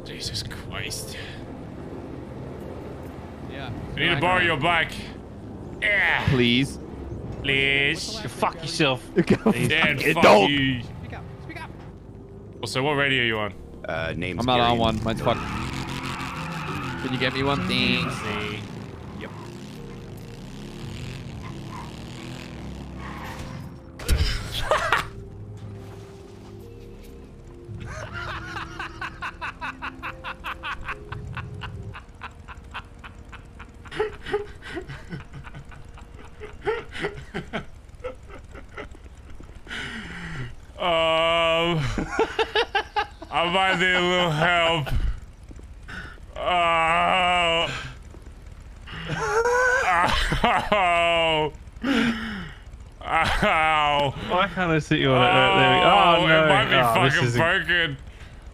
Jesus Christ. Yeah. I need to borrow your bike. Yeah. Please. Please. Go fuck yourself. Dead fucking fuck dog. you. Speak up. Speak up. Also, what radio are you on? Name's I'm not Gary. on one. Mine's fucked. Can you get me one? Thanks. See. Yep. I might need a little help. Oh. Ow. Ow. Why can't I sit you on it? There we go. Oh, Oh, no. it might be Oh, this fucking is broken.